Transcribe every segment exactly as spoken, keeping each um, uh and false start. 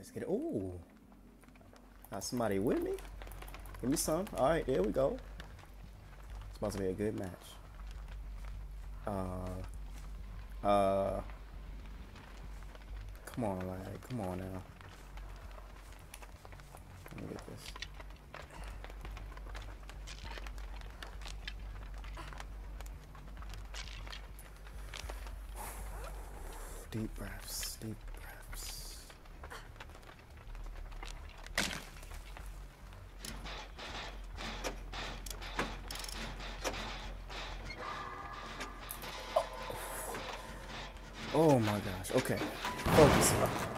Let's get it. Ooh. Got somebody with me? Give me some. Alright, there we go. It's about to be a good match. Uh. Uh. Come on, like, come on now. Let me get this. Deep breaths, deep breaths. Oh my gosh, okay. Focus.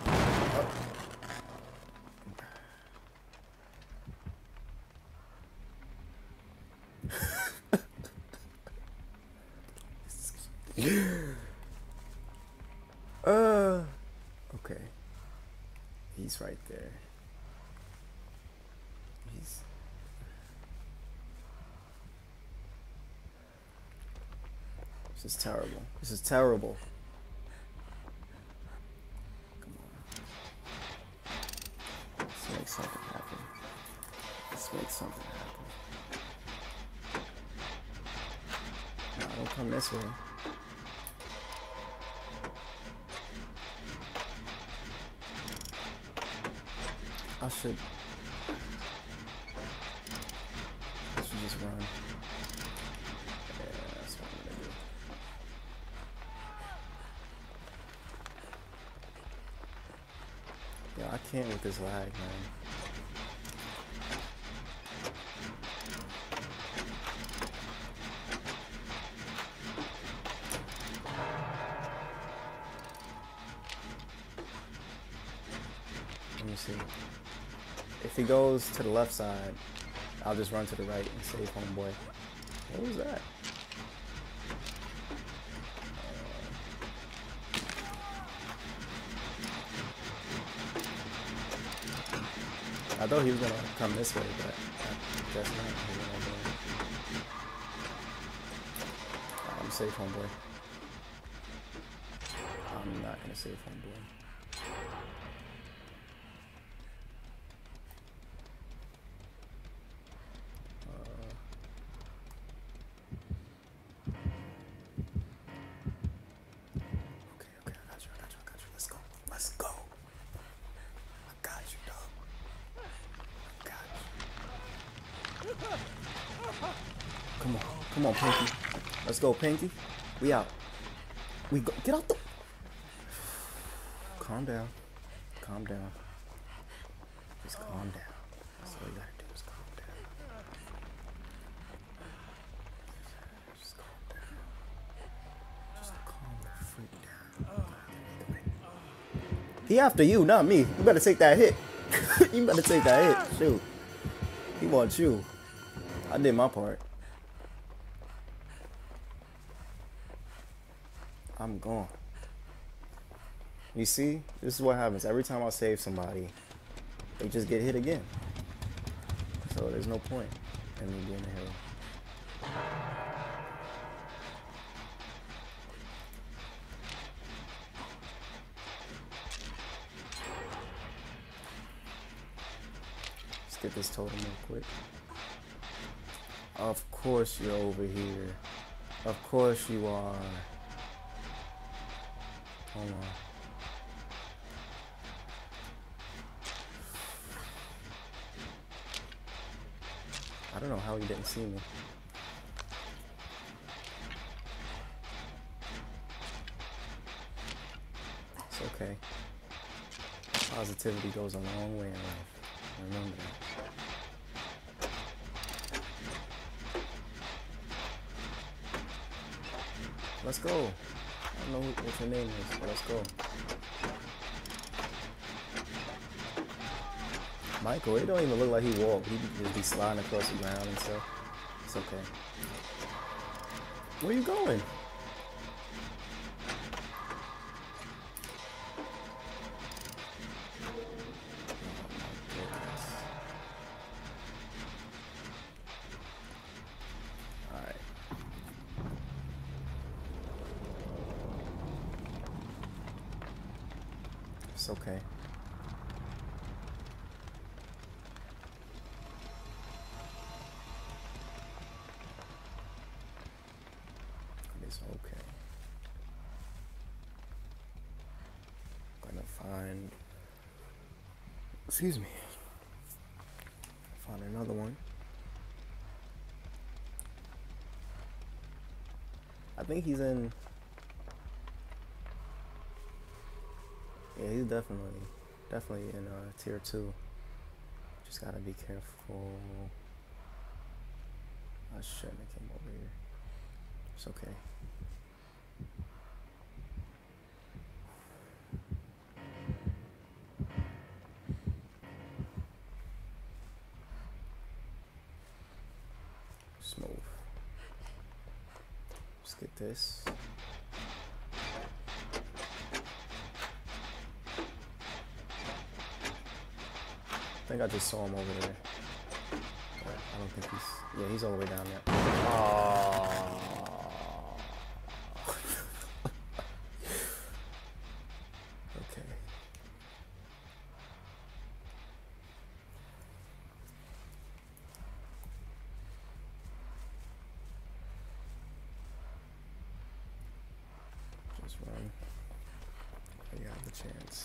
uh, okay. He's right there. He's... This is terrible. This is terrible. Let's make something happen. Let's make something happen. No, don't come this way. I should... I should just run. Yeah, that's what I'm gonna do. Yeah, I can't with this lag, man. Let me see. If he goes to the left side, I'll just run to the right and save homeboy. What was that? I thought he was gonna come this way, but I guess not. I'm safe, homeboy. I'm not gonna save homeboy. Come on, come on, Pinky. Let's go, Pinky. We out. We go. Get out the. Calm down. Calm down. Just calm down. That's all you gotta do is calm down. Just calm down. Just calm the freak down. He after you, not me. You better take that hit. You better take that hit. Shoot. He wants you. I did my part. I'm gone. You see? This is what happens. Every time I save somebody, they just get hit again. So there's no point in me being a hero. Let's get this totem real quick. Of course you're over here. Of course you are. Hold on. I don't know how he didn't see me. It's okay. Positivity goes a long way in life. Remember that. Let's go. I don't know what your name is, but let's go. Michael, it don't even look like he walked. He just be sliding across the ground and stuff. It's okay. Where you going? It's okay. is okay. I'm gonna find, excuse me, find another one. I think he's in, yeah, he's definitely, definitely in uh, tier two. Just gotta be careful. I shouldn't have came over here. It's okay. Smooth. Let's get this. I think I just saw him over there. But I don't think he's, yeah, he's all the way down there. Oh. Okay. Just run. You have the chance.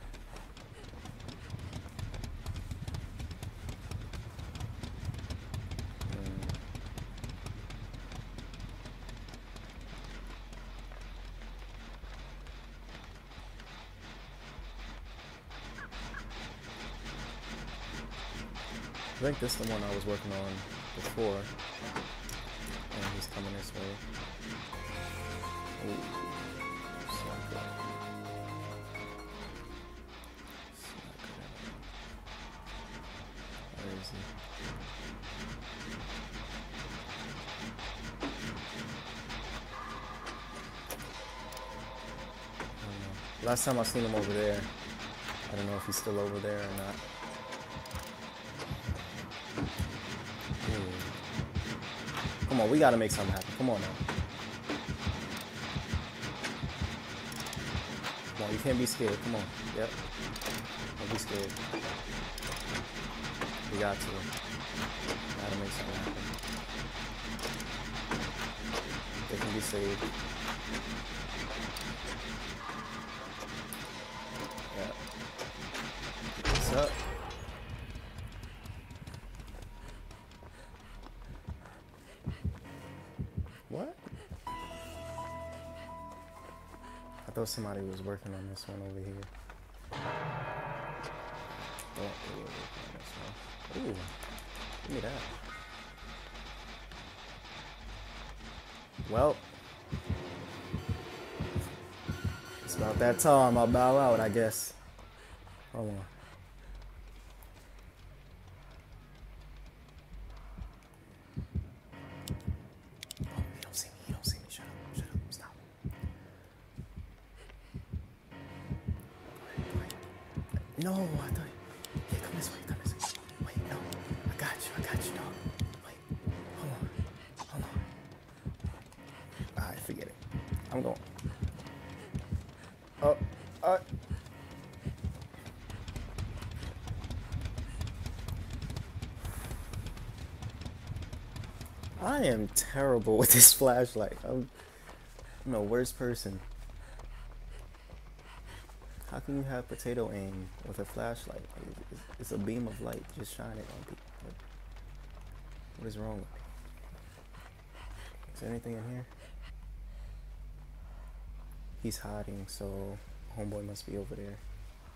I think this is the one I was working on before, and he's coming this way. Ooh, it's not good. It's not good at all. Where is he? I don't know. Last time I seen him over there, I don't know if he's still over there or not. Come on, we gotta make something happen. Come on now. Come on, you can't be scared. Come on. Yep. Don't be scared. We got to. Gotta make something happen. They can be saved. Yep. What's up? What? I thought somebody was working on this one over here. Oh, they were working on this one. Ooh, give me that. Well, it's about that time. I'll bow out, I guess. Hold on. No, I thought. Yeah, come this way, come this way. Wait, no. I got you, I got you, dog. Wait, hold on, hold on. Alright, forget it. I'm going. Oh, uh. I am terrible with this flashlight. I'm, I'm the worst person. How can you have potato aim with a flashlight? It's, it's a beam of light. Just shine it on people. What, what is wrong with me? Is there anything in here? He's hiding, so homeboy must be over there.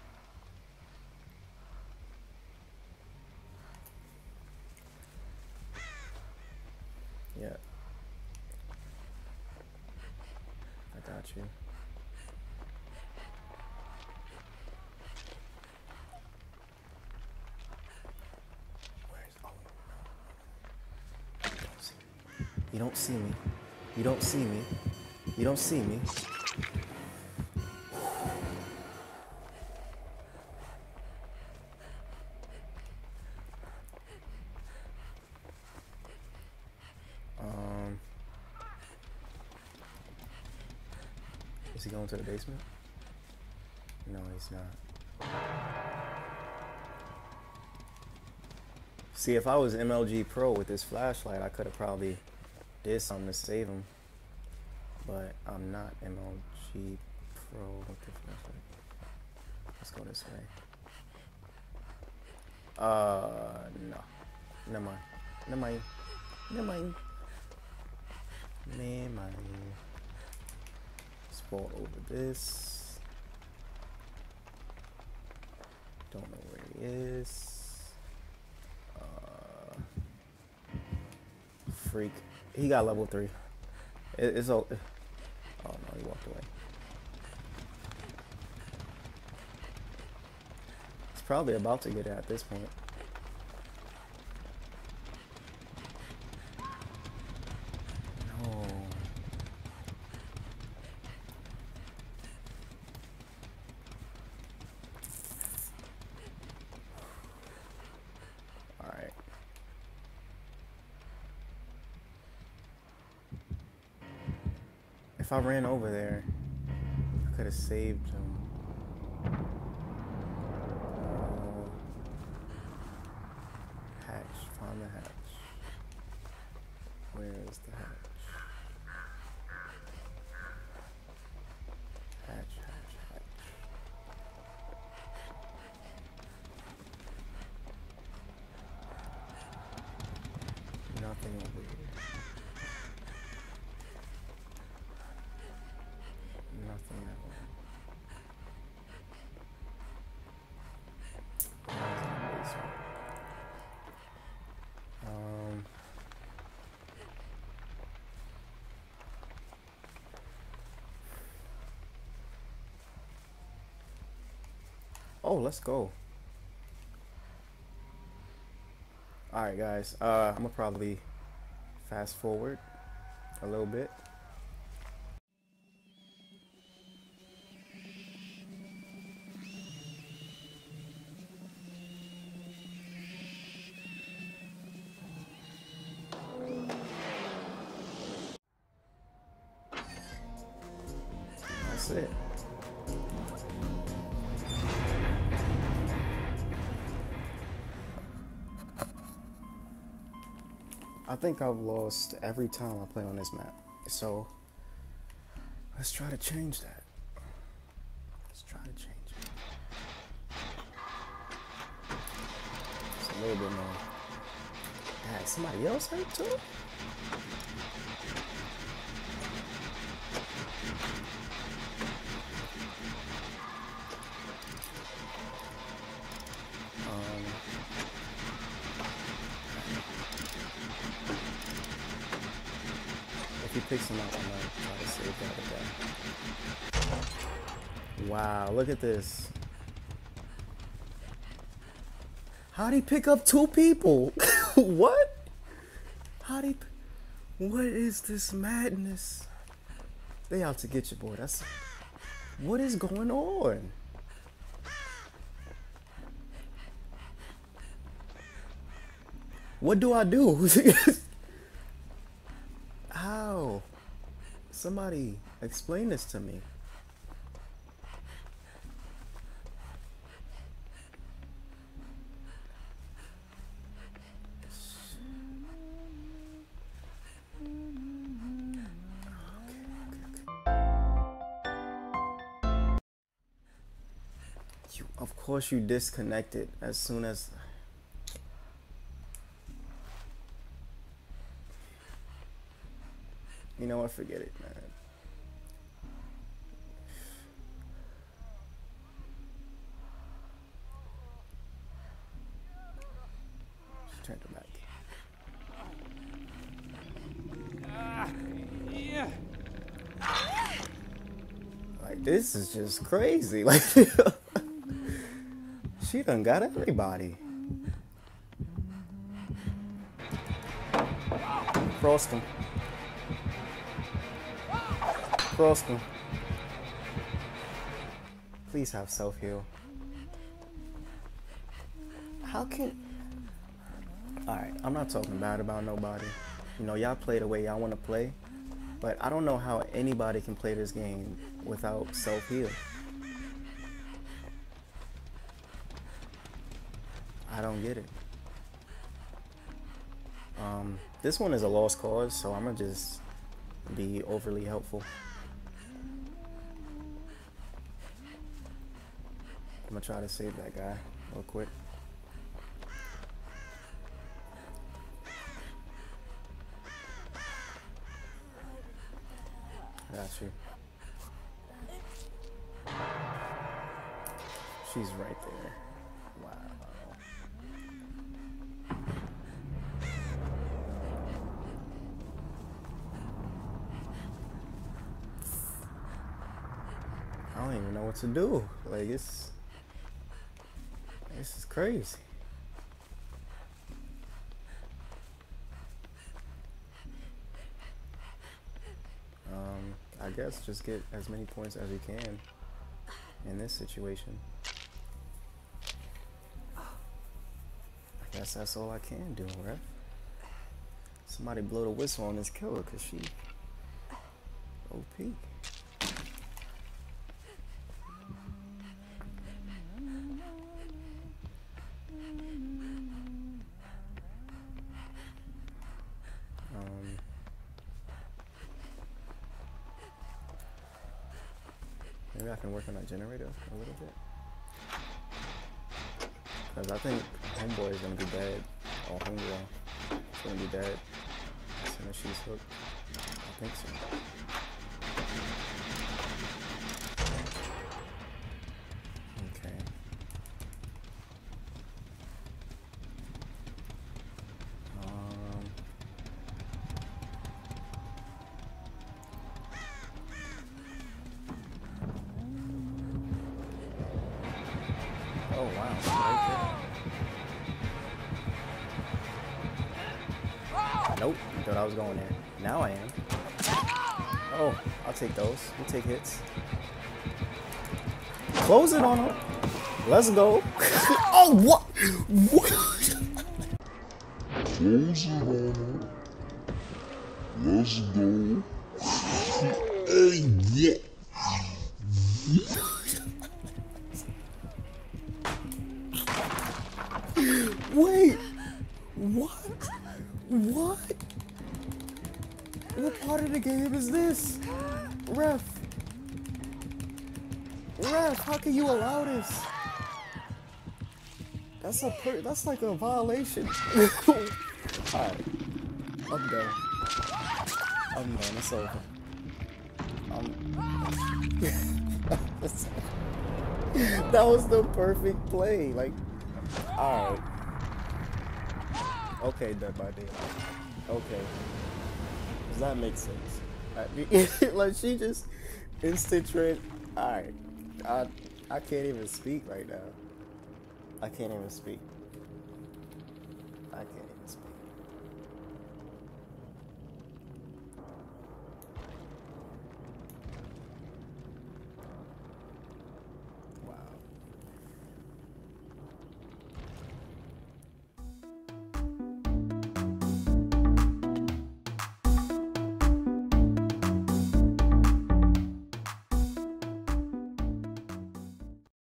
Yeah. I got you. You don't see me. You don't see me. You don't see me. Um, is he going to the basement? No, he's not. See, if I was M L G Pro with this flashlight, I could have probably did something to save him, but I'm not M L G Pro. What the fuck? Let's go this way. Uh, no. Never mind. Never mind. Never mind. Never mind. Spawn over this. Don't know where he is. Uh, freak. He got level three. It, it's all. Oh no, he walked away. He's probably about to get it at this point. No. All right. If I ran over there, I could have saved him. Uh, hatch, find the hatch. Where is the hatch? Hatch, hatch, hatch. Nothing over here. Nothing at all. Um, oh, let's go. All right, guys. Uh, I'm gonna probably fast forward a little bit. That's it. I think I've lost every time I play on this map. So let's try to change that. Let's try to change it. It's a little bit more. God, somebody else hurt too? If he picks him up, I'm gonna try to save that again. Wow, look at this. How'd he pick up two people? What? How'd he... What is this madness? They out to get you, boy. That's... What is going on? What do I do? How? Somebody explain this to me. You, of course you disconnected as soon as... You know what? Forget it, man. Just turn it back. Uh, yeah. Like, this is just crazy. Like, she done got everybody. Crossed him. Crossed him. Please have self-heal. How can... Alright, I'm not talking bad about nobody. You know, y'all play the way y'all want to play. But I don't know how anybody can play this game without self-heal. I don't get it. Um, this one is a lost cause, so I'm gonna just be overly helpful. I'm gonna try to save that guy real quick. Got you. She's right there. Wow. I don't even know what to do. Like, it's... This is crazy. Um, I guess just get as many points as you can in this situation. I guess that's all I can do, right? Somebody blow the whistle on this killer, cause she O P. Um, maybe I can work on that generator a little bit. Cause I think Homeboy is gonna be dead. Or Homegirl is gonna be dead as soon as she's hooked. I think so. Okay. Um. Oh wow, she's right there. Nope, you thought I was going there. Now I am. Oh, I'll take those. We'll take hits. Close it on him. Let's go. Oh, what? What? Close it on him. Let's go. Hey, what? Wait. What? What? What part of the game is this? Ref. Ref, how can you allow this? That's a per that's like a violation. Alright. I'm done. I'm done. It's over. I'm that was the perfect play. Like, alright. Okay, Dead by Daylight. Okay. Does that make sense? I, like, she just instant trend. Alright. I I can't even speak right now. I can't even speak. I can't even